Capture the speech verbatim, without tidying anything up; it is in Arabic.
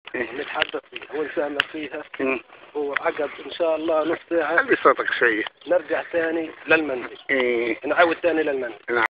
إيه. نتحدث فيها ونساهم فيها مم. وعقب ان شاء الله نص ساعه خلي صوتك شوية. نرجع ثاني للمنزل. إيه. نعود ثاني للمنزل.